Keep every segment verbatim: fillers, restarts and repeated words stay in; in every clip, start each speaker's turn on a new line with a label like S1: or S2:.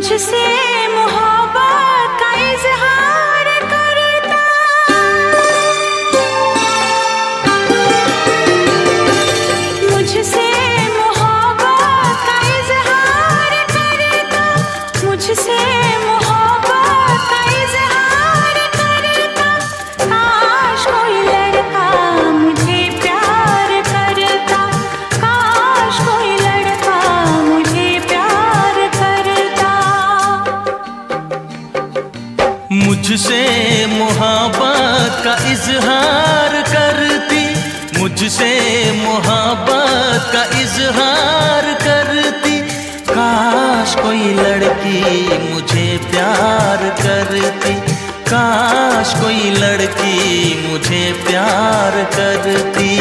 S1: मुझसे मोहब्बत का इजहार करता, मुझसे मोहब्बत का इजहार करता, मुझसे मोहब्बत का इजहार करता। काश कोई लड़का मुझे प्यार करता, काश कोई लड़का मुझे प्यार करता।
S2: मुझसे मोहब्बत का इजहार करती, मुझसे मोहब्बत का इजहार करती। काश कोई लड़की मुझे प्यार करती, काश कोई लड़की मुझे प्यार करती।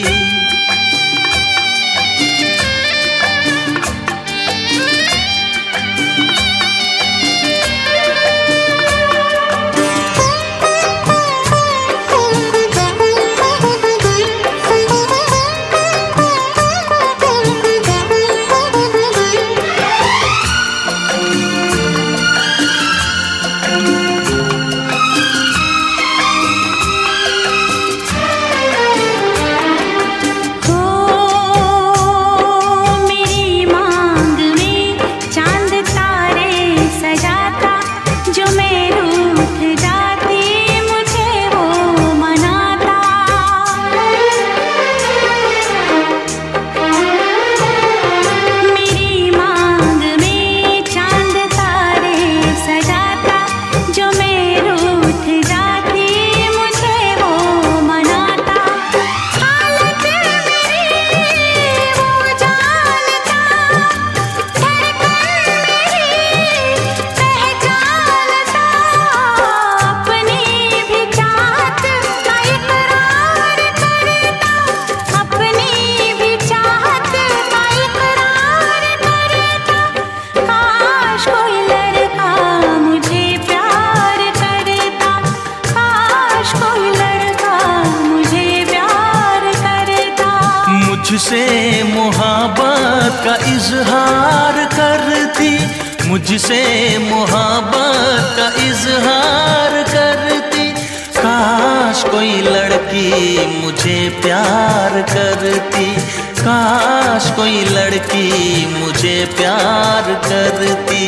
S2: मुझसे मोहब्बत का इजहार करती, मुझसे मोहब्बत का इजहार करती। काश कोई लड़की मुझे प्यार करती, काश कोई लड़की मुझे प्यार करती।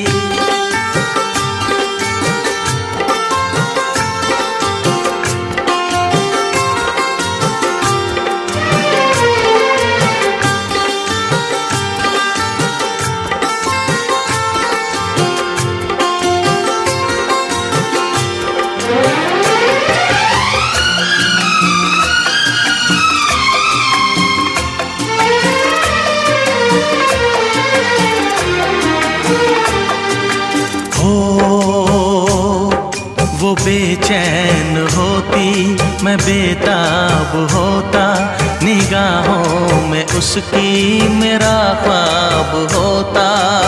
S2: वो बेचैन होती, मैं बेताब होता, निगाहों में उसकी मेरा ख्वाब होता।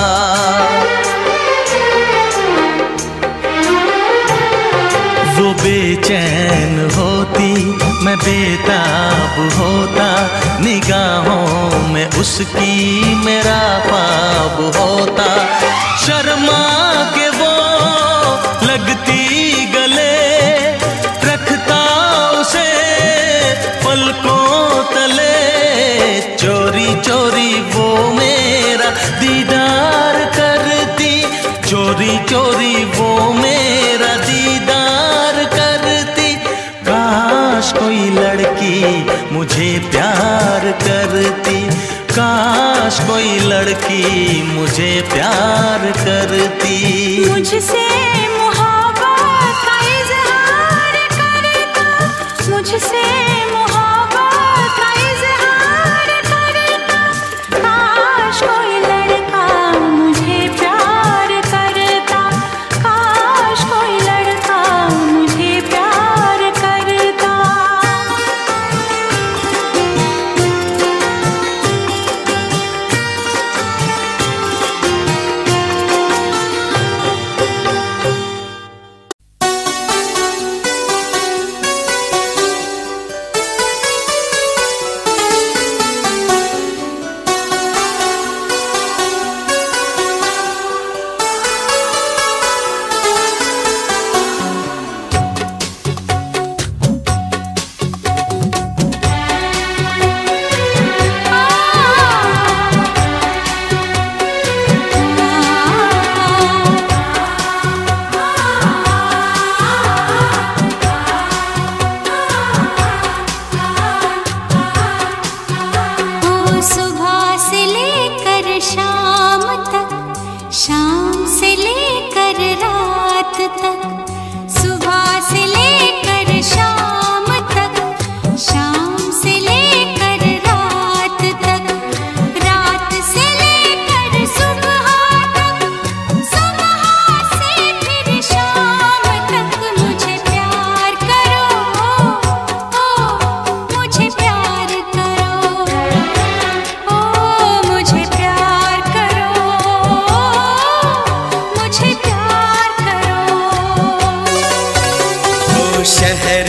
S2: वो बेचैन होती, मैं बेताब होता, निगाहों में उसकी मेरा ख्वाब होता। शर्मा के वो लगती गले, रखता उसे पलकों तले। चोरी चोरी वो मेरा दीदार करती, चोरी चोरी वो मेरा दीदार करती। काश कोई लड़की मुझे प्यार करती, काश कोई लड़की मुझे प्यार करती।
S1: मुझसे मोहब्बत का इजहार करता, मुझसे मोहब्बत का इजहार करता। काश कोई लड़का मुझे प्यार करता, काश कोई लड़का मुझे प्यार करता।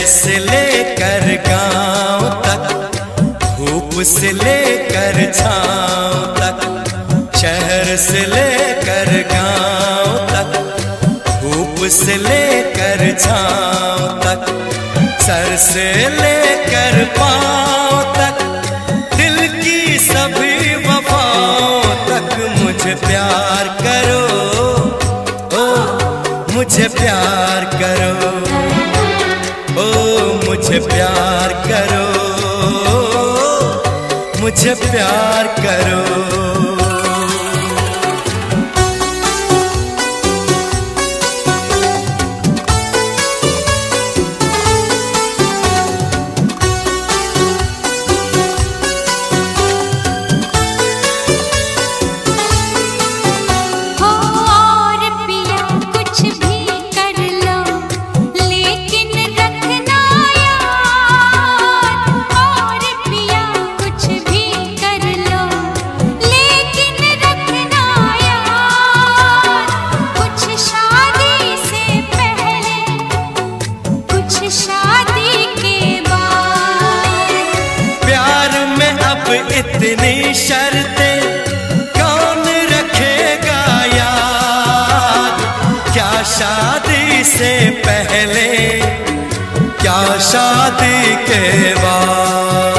S2: शहर से लेकर गांव तक, धूप से लेकर छांव तक, शहर से लेकर गांव तक, धूप से लेकर छांव तक, सर से लेकर पांव तक, दिल की सभी वफाओं तक मुझे प्यार करो, ओ मुझे प्यार करो, ओ मुझे प्यार करो, मुझे प्यार करो। इतनी शर्तें कौन रखेगा याद, क्या शादी से पहले, क्या शादी के बाद।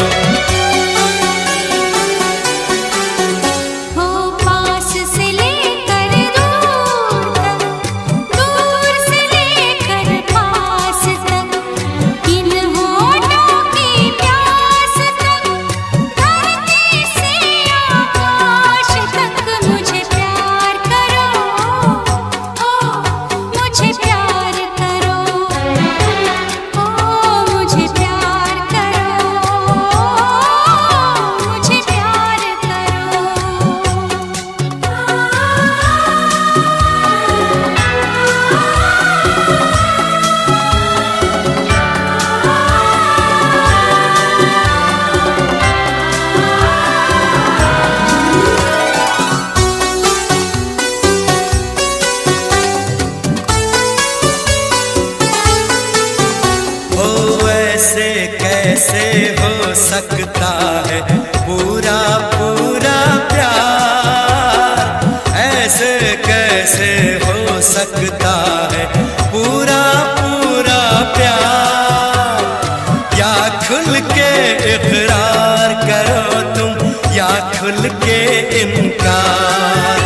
S2: कैसे हो सकता है पूरा पूरा प्यार, ऐसे कैसे हो सकता है पूरा पूरा प्यार, या खुल के इकरार करो तुम या खुल के इनकार।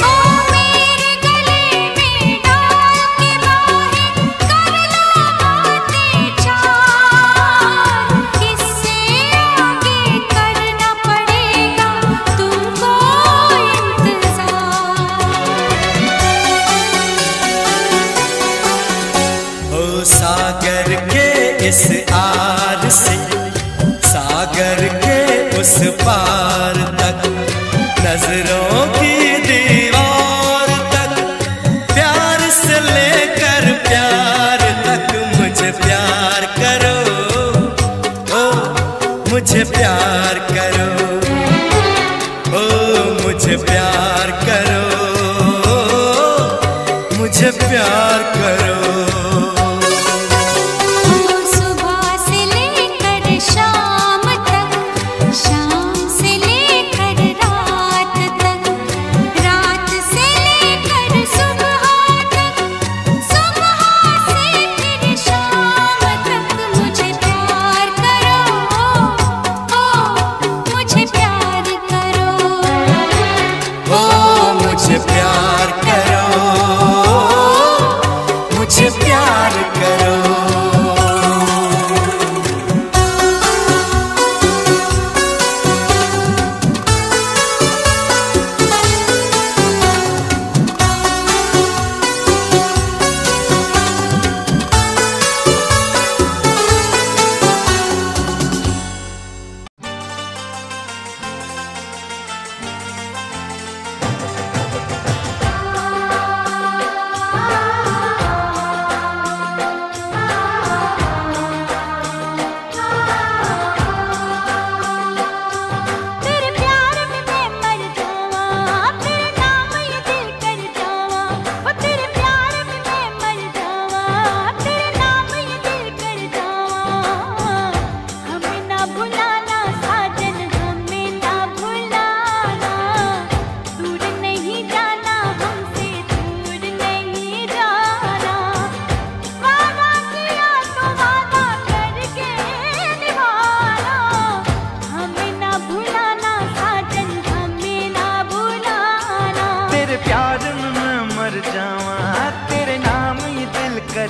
S2: सागर के इस आर से सागर के उस पार तक, नजरों की दीवार तक, प्यार से लेकर प्यार तक मुझे प्यार करो, ओ मुझे प्यार करो, ओ मुझे प्यार करो, मुझे प्यार करो। मुझे प्यार करो, मुझे प्यार करो।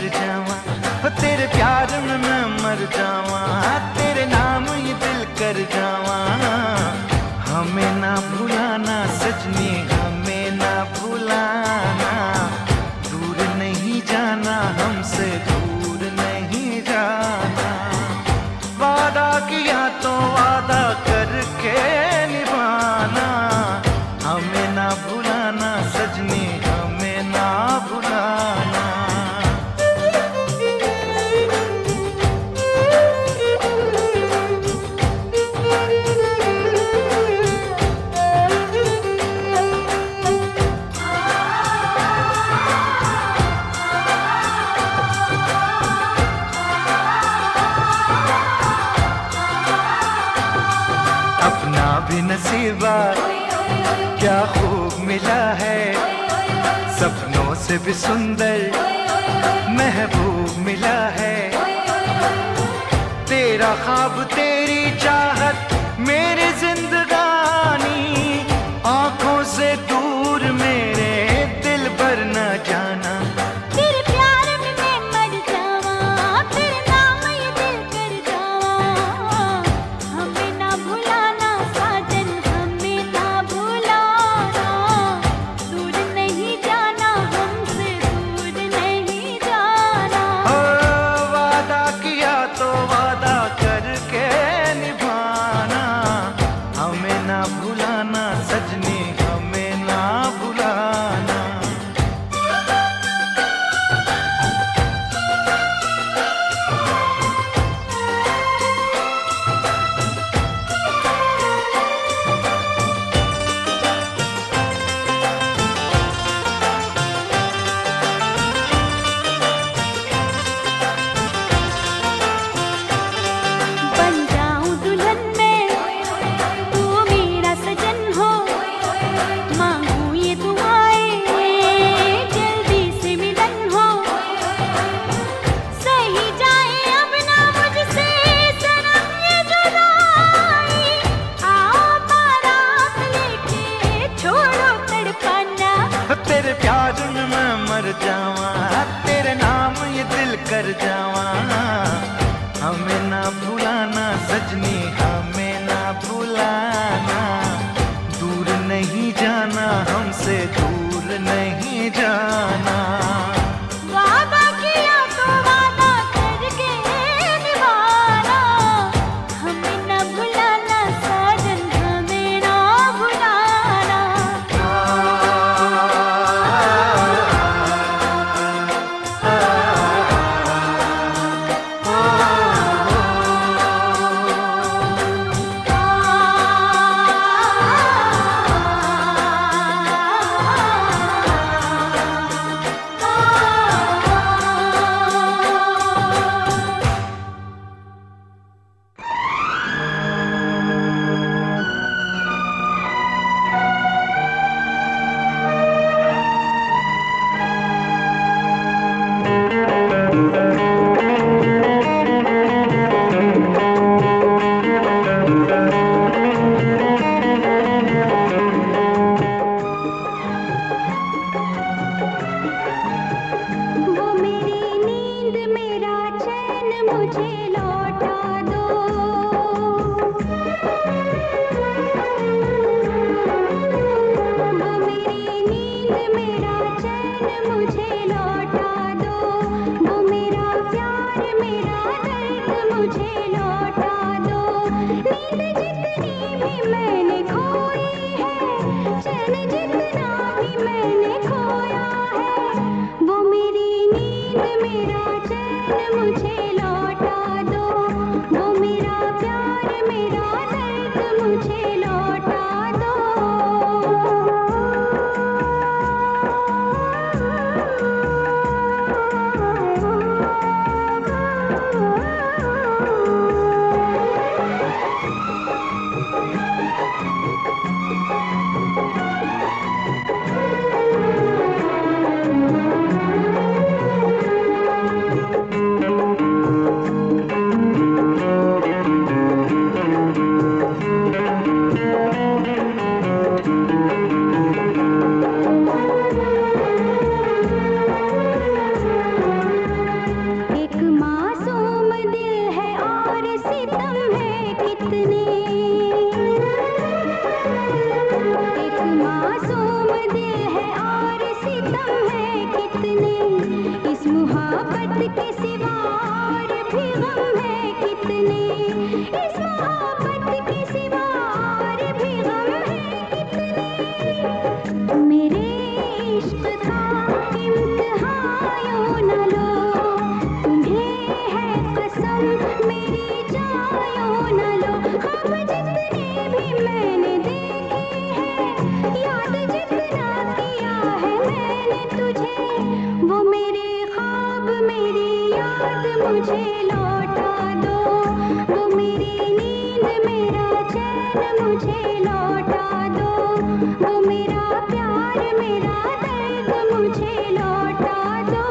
S3: कर जावा, तेरे प्यार में मैं मर जावा, तेरे नाम ये दिल कर जावा। हमें ना भुलाना सजनी, हमें ना भुलाना, दूर नहीं जाना हमसे, दूर नहीं जाना। वादा किया तो वादा करके निभाना, हमें ना भुलाना सजनी, हमें ना भुलाना। अपना भी नसीबा क्या खूब मिला है, सपनों से भी सुंदर महबूब मिला है। तेरा ख्वाब तेरी चाहत मेरी जिंदगानी, आंखों से दूर मेरे दिल भर न जाना।
S1: तेरे प्यार में मैं मर जावा, तेरे नाम ये दिल कर जावा। हमें ना भुलाना साजन, हमें ना भुलाना, दूर नहीं जाना हमसे, दूर नहीं जाना।
S3: ओ वादा किया तो वादा करके निभाना, हमें ना भुलाना सजनी, हमें ना भुलाना।
S1: बन जाऊं दुल्हन मैं, तू मेरा सजन हो, मांगू ये दुआएं जल्दी से मिलन हो। सही जाए अब ना मुझसे सनम ये जुदाई, आओ बारात लेके छोड़ो तड़पाना।
S3: तेरे प्यार में मैं मर जावा, तेरे नाम ये दिल कर जावा। हमें ना भुलाना सजनी, हमें ना भुलाना, दूर नहीं जाना हमसे, दूर नहीं जाना।
S1: वादा किया तो वादा करके निभाना, हमें न भुलाना साजन, हमें न भुलाना। वो मेरी नींद मेरा चैन मुझे लौटा दो, वो मेरी नींद मेरा चैन मुझे लौटा दो, वो मेरा प्यार मेरा दर्द मुझे लौटा दो। नींद जितनी भी मैंने खोई है, चैन जितना भी मैंने खोया है, वो मेरी नींद मेरा चैन मुझे लौटा दो, वो मेरा प्यार मेरा दर्द मुझे लौटा दो। मोहब्बत के सिवा और भी गम है कितने, इस मोहब्बत के सिवा और भी गम है कितने। मेरे इश्क का इम्तिहान यूं न लो, तुम्हें है कसम मेरी जान यूं न लो। ख्वाब जितने भी मैंने देखे हैं, याद जितना किया है मैंने तुझे, वो मेरे ख्वाब मेरी याद मुझे लौटा दो, वो मेरी नींद मेरा चैन मुझे लौटा दो, वो मेरा प्यार मेरा दर्द मुझे लौटा दो।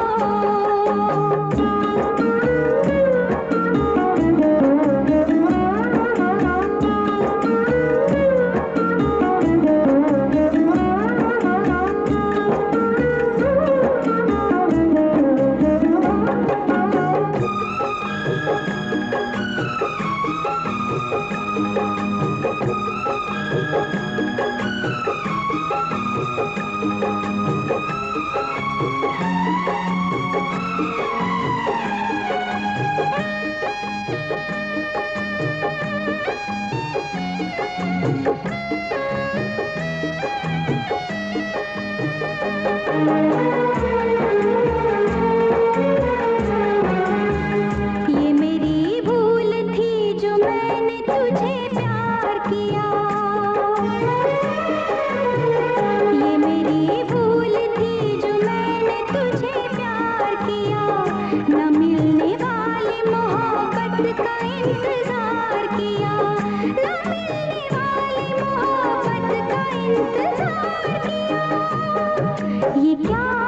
S1: ये मेरी भूल थी जो मैंने तुझे प्यार किया, ये मेरी भूल थी जो मैंने तुझे प्यार किया। न मिलने वाली मोहब्बत का इंतजार किया, न मिलने वाली मोहब्बत का इंतजार किया। ये क्या